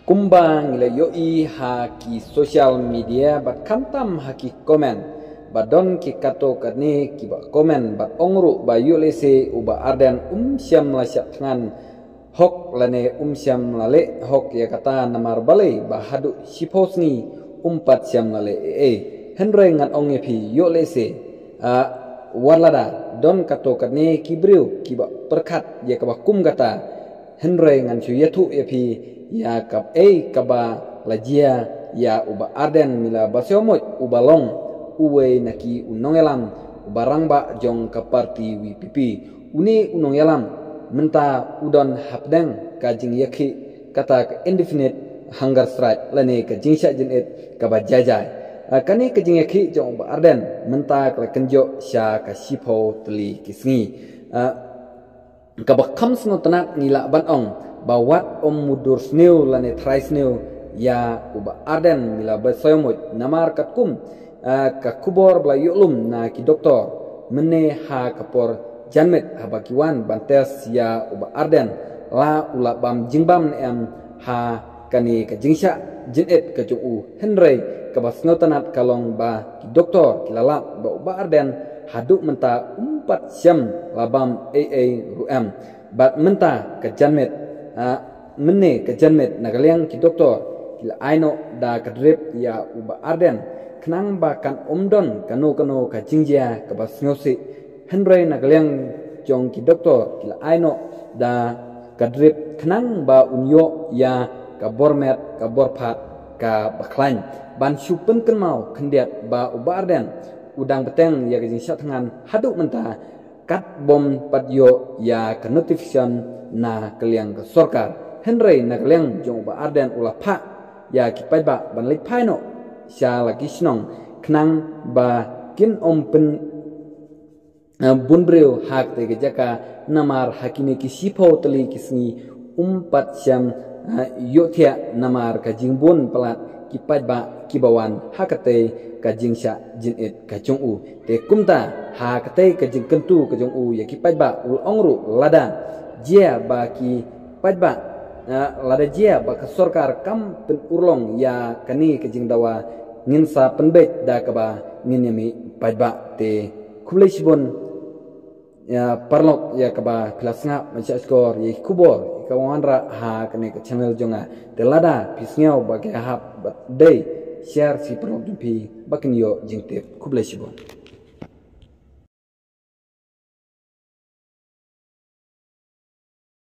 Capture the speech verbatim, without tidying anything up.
kumbang ila yoi haki social media bat kantam haki komen badon ki kato katni ki ba komen bat ongru ba yulese uba arden um syam la syatngan hok lane um syam lale hok ya kata namar balai ba hadu siposni umpat syam lale e henre ngat onge phi yulese a walada don kato katni ki briu ki ba perkat ya ka ba kum gata henre ngan chu yathu ya phi ya kap e kaba lajia ya uba arden mila basyomot uba long uwe naki unongelam barang ba jong kaparti wi pipi uni unongelam menta udon hapdeng kajing yakhi kata indefinite hunger strike lane kajing sya jenet kaba jajai kani kajing yakhi jong uba arden menta kala kenjo sya ka sipo tli kisngi kaba khams no tanak nila ban ong bawat om mudur sneu lane trai sneu ya uba arden mila basoymot namar katkum ka kubor bla yulum na ki doktor mene ha kapor janmet habakiwan bantes ya uba arden la ula bam jingbam em ha kani ka jingsha jinet ka ju henry ka basnotanat kalong ba ki doktor kilala ba uba arden haduk menta umpat syam labam aa ruam bat menta ka janmet Uh, mene kejanmet nagaliang ki doktor kila aino da kadrip ya uba arden kenang bakan omdon kanu kanu ka jingjia ka basnyosi henry nagaliang jong ki doktor kila aino da kadrip kenang ba unyo ya ka bormet ka borpat ka baklain ban supen kenmau kendiat ba uba arden udang beteng ya ka jingsya tangan haduk menta kat bom patyo ya ka notification na kaliang ke sorkar henry na kaliang jong ba arden ula pha ya ki pai ba ban lik pai no sya lagi snong knang ba kin om pen bunbreu hak te jaka namar hakine ki sipo tali kisni umpat syam yothia namar ka jingbun pelat ki pai ba ki bawan hakate ka jingsya jinit ka jong u te kumta hakate ka jing kentu ka jong u ya ki pai ba ul ongru lada jia baki pajba lada jia baka sorkar kam pen urlong ya kani kejing dawa nginsa penbet da kaba nginyami pajba te kublesibon ya parlok ya kaba kelas ngap macam skor ya kubor kawanra ha kani ke channel jonga te lada pisngau bagi hap day share si parlok dumpi bakin yo jingtip kublesibon